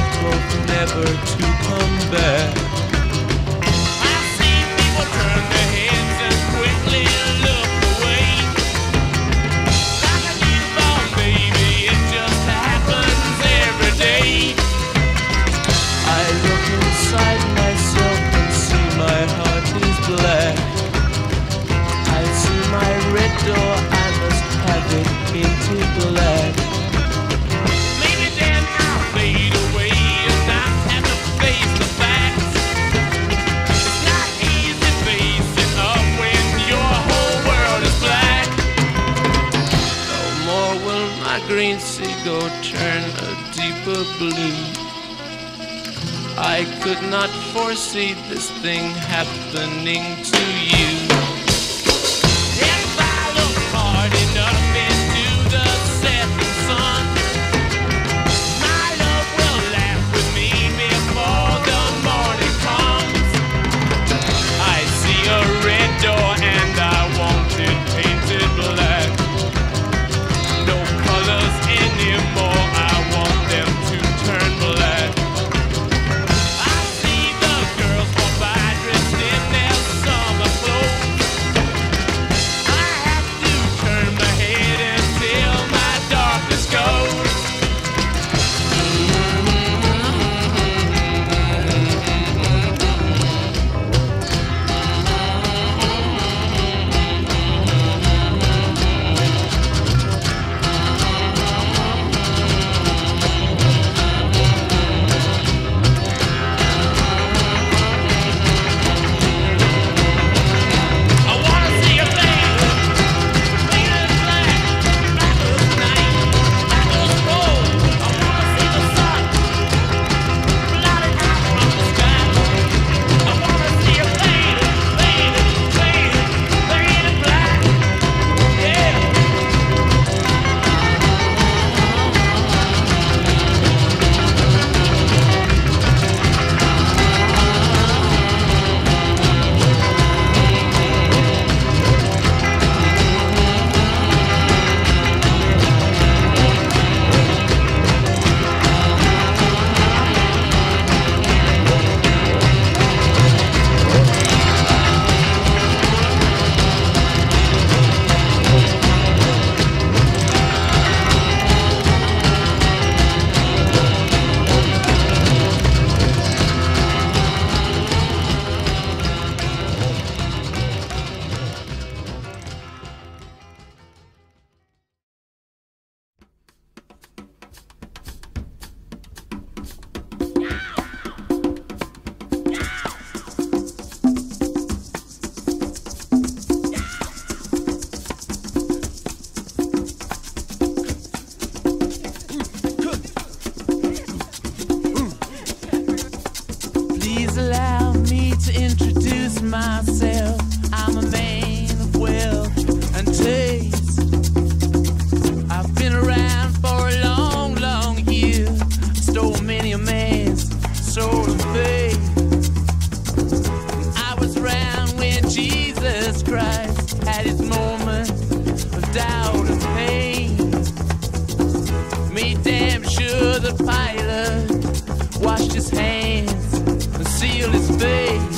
up both never to come back. I see people turn their heads and quickly look away. Like a newborn baby, it just happens every day. I look inside myself and see my heart is black. I see my red door, I must have it painted black. Maybe then I'll fade away and not have to face the facts. It's not easy facing up when your whole world is black. No more will my green seagull turn a deeper blue. I could not foresee this thing happening to you. If I look hard enough into the setting sun, my love will laugh with me before the morning comes. I see a red door and I want it painted black. No colors anymore, I want them to turn black. I see the girls walk by dressed in their summer clothes. I have to turn my head until my darkness goes. I wanna see a lady, painted black, black as night, black as gold. I wanna see the sun, blotted out from the sky. I wanna see a lady, painted black, yeah. Please allow me to introduce myself. I'm a man of wealth and taste. I've been around for a long, long year. Stole many a man's soul of faith. I was around when Jesus Christ had his moment of doubt and pain. Made damn sure the Pilate washed his hands and sealed his face.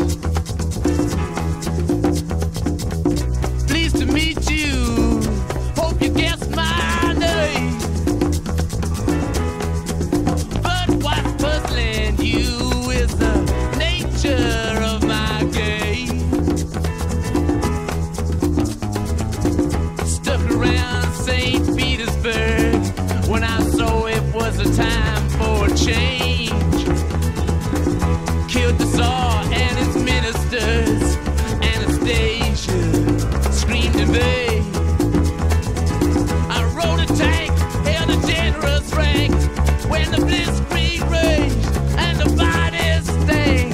Pleased to meet you. Hope you guessed my name. But what's puzzling you is the nature of my game. Stuck around St. Petersburg when I saw it was a time for a change. Killed the Tsar and his ministers. Anastasia screamed in vain. I rode a tank, held a generous rank when the blitzkrieg raged and the bodies stank.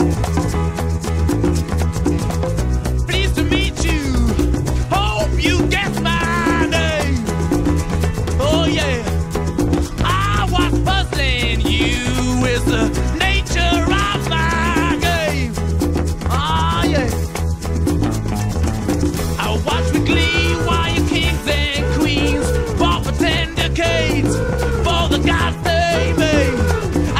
Pleased to meet you. Hope you guessed my name. Oh yeah. I was puzzling you with the nature of my game. Oh yeah. I watch with glee while your kings and queens fought for 10 decades for the gods they made.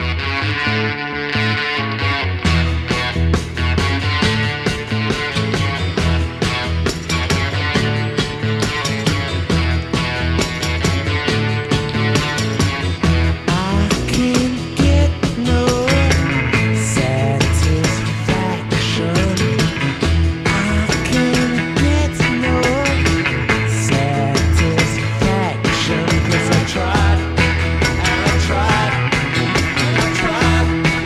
Tried, and I tried, and I tried.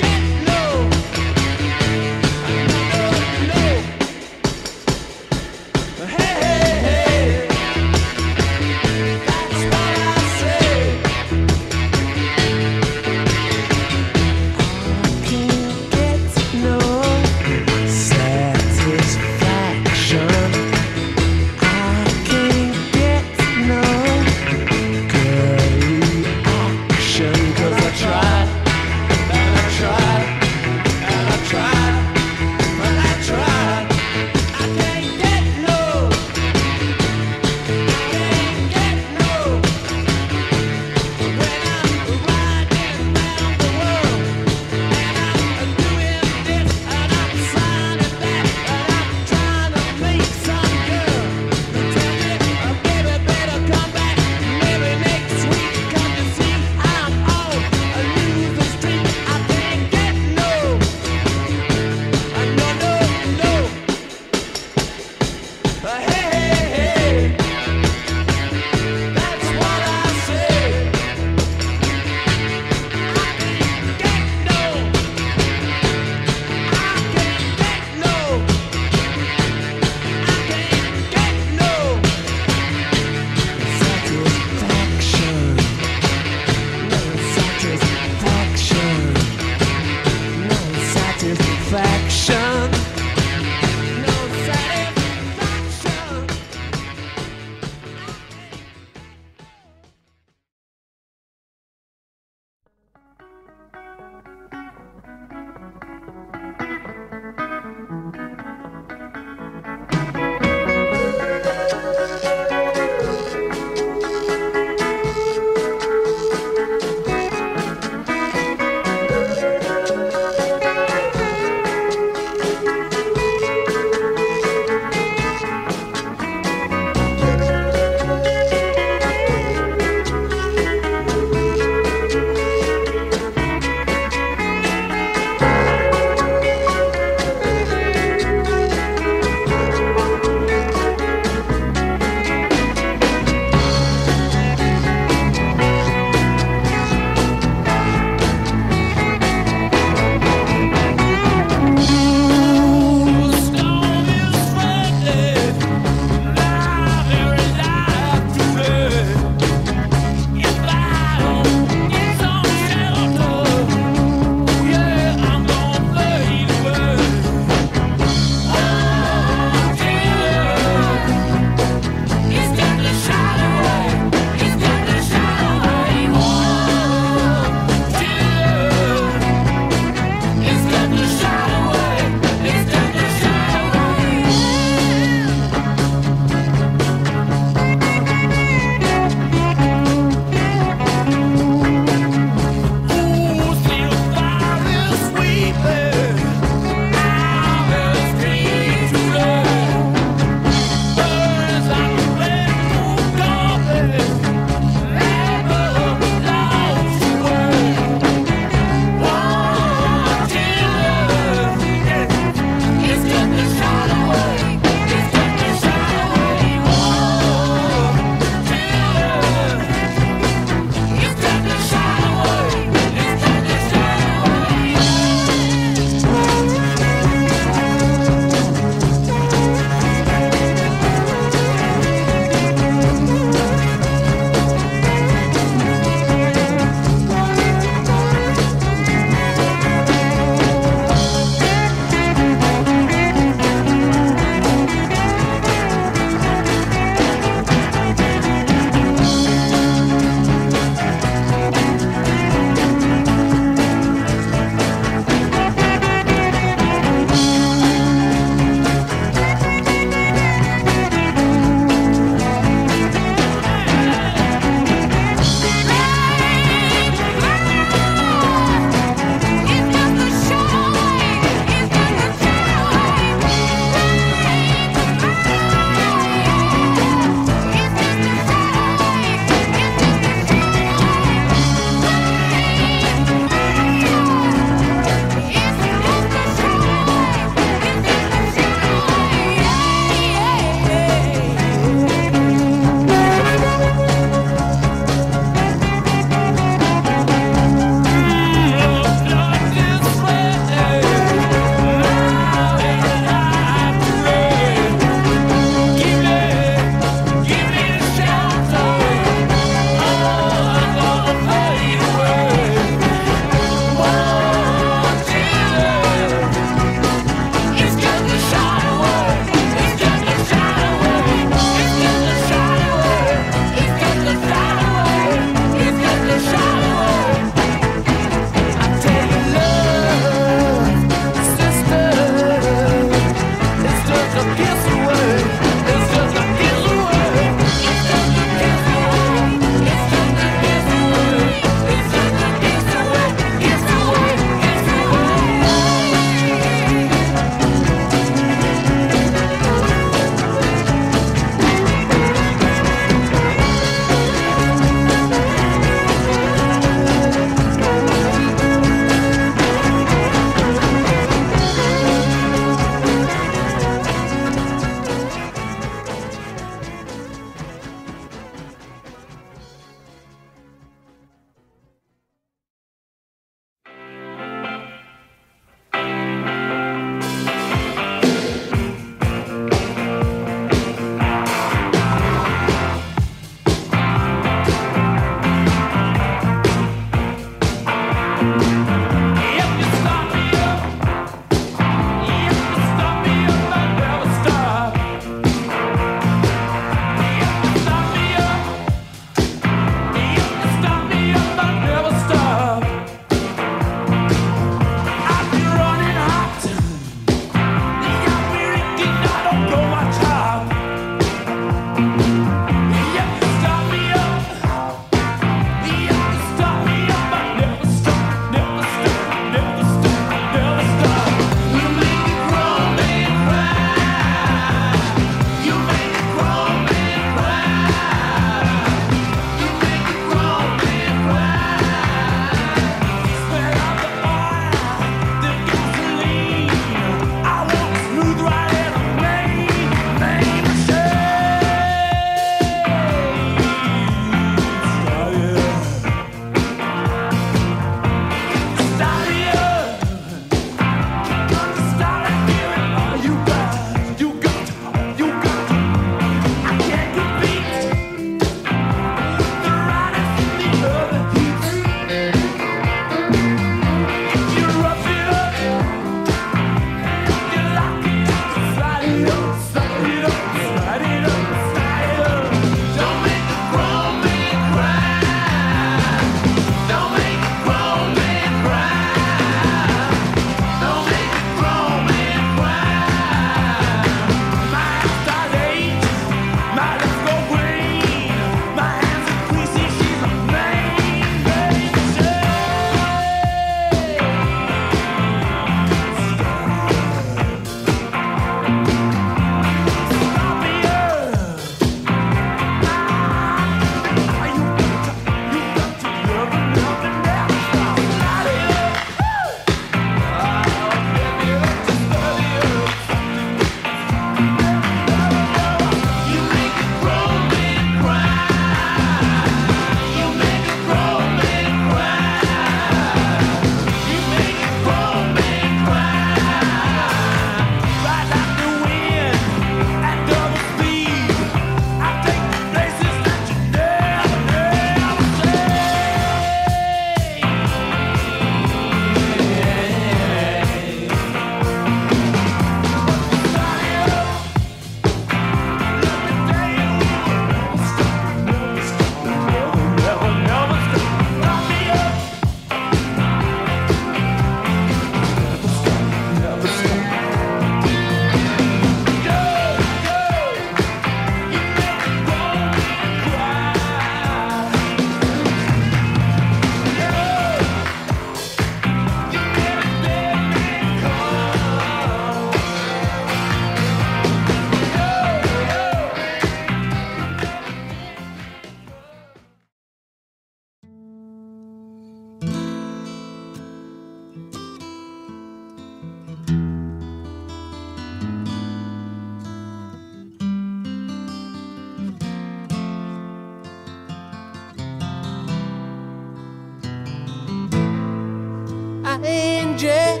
Angie,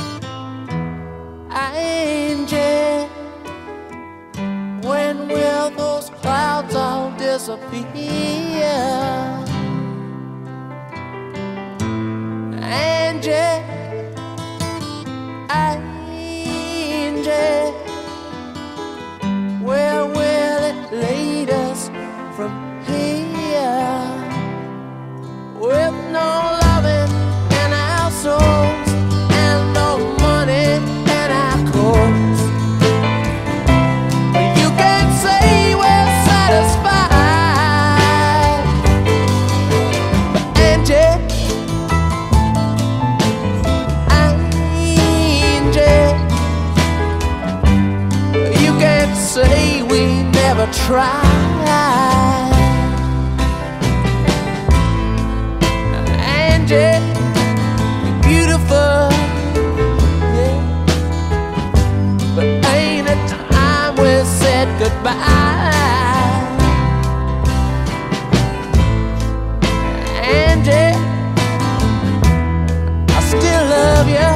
Angie, when will those clouds all disappear? Angie, Angie, where will it lead us from here? With no loving in our souls and no money in our coats, you can't say we're satisfied. Angie, Angie, you can't say we never tried. Angie, you're beautiful, yeah, but ain't it time we said goodbye? Angie, I still love you.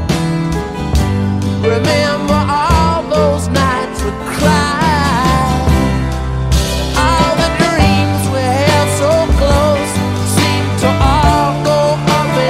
Remember all those nights we cried, all the dreams we held so close seemed to all go up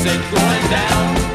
said going down.